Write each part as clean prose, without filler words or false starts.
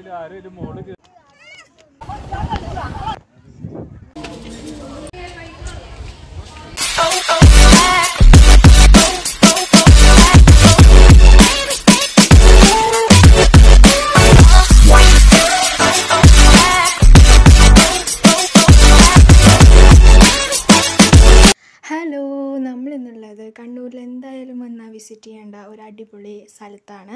Hello, നമ്മളിന്നുള്ളത് കണ്ണൂരിൽ എന്തായാലും വന്നാൽ വിസിറ്റ് ചെയ്യേണ്ട ഒരു അടിപൊളി സ്ഥലത്താണ്.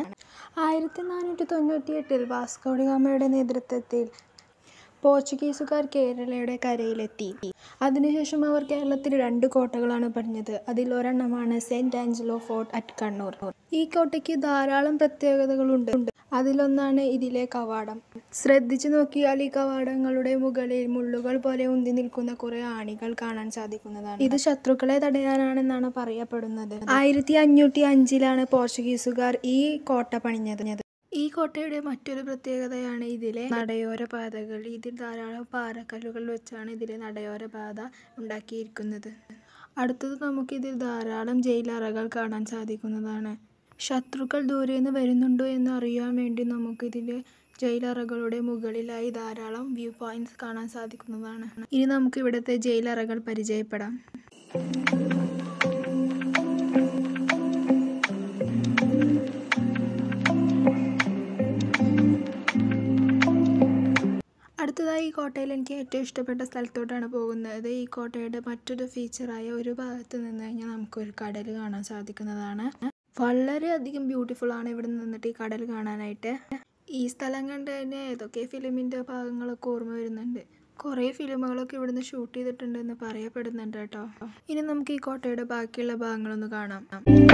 1498 വാസ്കോ ഡ ഗാമയുടെ നേതൃത്വത്തിൽ പോർച്ചുഗീസുകാർ കേരളയുടെ കരയിലെത്തി. അതിനുശേഷം അവർ കേരളത്തിൽ 2 കോട്ടകളാണ് പണിഞ്ഞത്. അതിലൊരെണ്ണമാണ് saint Angelo fort at Kannur. ഈ കോട്ടയ്ക്ക് ധാരാളം പ്രത്യേകതകളുണ്ട്. അതിലൊന്നാണ് ഇതിലെ കവാടം. ശ്രദ്ധിച്ചു നോക്കിയാൽ ഈ കവാടങ്ങളുടെ മുകളിൽ മുള്ളുകൾ പോലെ ഉന്തി നിൽക്കുന്ന കുറെ ആണികൾ കാണാൻ സാധിക്കുന്നതാണ്. ഇത് ശത്രുക്കളെ തടയാനാണെന്നാണ് പറയപ്പെടുന്നത്. 1505 പോർച്ചുഗീസുകാർ ഈ കോട്ട പണിഞ്ഞത്. ഈ കോട്ടയുടെ മറ്റൊരു പ്രത്യേകതയാണ് ഇതിലെ നടയോര പാതകൾ. ഇതിൽ ധാരാളം പാറക്കല്ലുകൾ വെച്ചാണ് ഇതിലെ നടയോര പാത ഉണ്ടാക്കിയിരിക്കുന്നത്. അടുത്തത് നമുക്കിതിൽ ധാരാളം ജയിലറകൾ കാണാൻ സാധിക്കുന്നതാണ്. ശത്രുക്കൾ ദൂരെ നിന്ന് വരുന്നുണ്ടോ എന്ന് അറിയാൻ വേണ്ടി നമുക്കിതിലെ ജയിലറകളുടെ മുകളിലായി ധാരാളം വ്യൂ പോയിന്റ്സ് കാണാൻ സാധിക്കുന്നതാണ്. ഇനി നമുക്ക് ഇവിടുത്തെ ജയിലറകൾ പരിചയപ്പെടാം. അടുത്തതായി ഈ കോട്ടയിൽ എനിക്ക് ഏറ്റവും ഇഷ്ടപ്പെട്ട സ്ഥലത്തോട്ടാണ് പോകുന്നത്. ഈ കോട്ടയുടെ മറ്റൊരു ഫീച്ചറായ ഒരു ഭാഗത്ത് നിന്ന് കഴിഞ്ഞാൽ നമുക്കൊരു കടൽ കാണാൻ സാധിക്കുന്നതാണ്. വളരെയധികം ബ്യൂട്ടിഫുൾ ആണ് ഇവിടെ നിന്നിട്ട് ഈ കടൽ കാണാനായിട്ട്. ഈ സ്ഥലം കണ്ട് തന്നെ ഏതൊക്കെ ഫിലിമിൻ്റെ ഭാഗങ്ങളൊക്കെ ഓർമ്മ വരുന്നുണ്ട്. കുറേ ഫിലിമുകളൊക്കെ ഇവിടുന്ന് ഷൂട്ട് ചെയ്തിട്ടുണ്ടെന്ന് പറയപ്പെടുന്നുണ്ട് കേട്ടോ. ഇനി നമുക്ക് ഈ കോട്ടയുടെ ബാക്കിയുള്ള ഭാഗങ്ങളൊന്ന് കാണാം.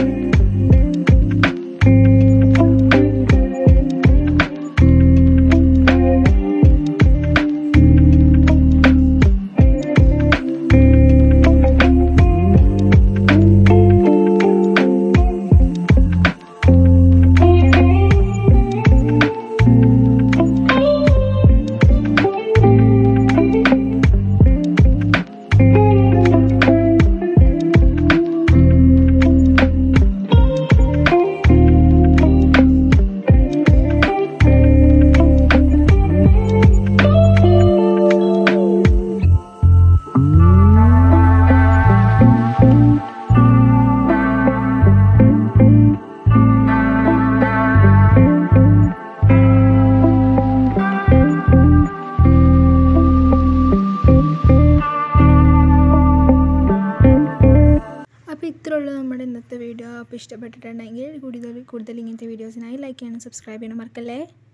ഇത്രയുള്ളൂ നമ്മുടെ ഇന്നത്തെ വീഡിയോ. അപ്പോൾ ഇഷ്ടപ്പെട്ടിട്ടുണ്ടെങ്കിൽ കൂടുതൽ ഇങ്ങനത്തെ വീഡിയോസിനായി ലൈക്ക് ചെയ്യണം, സബ്സ്ക്രൈബ് ചെയ്യണം മറക്കല്ലേ.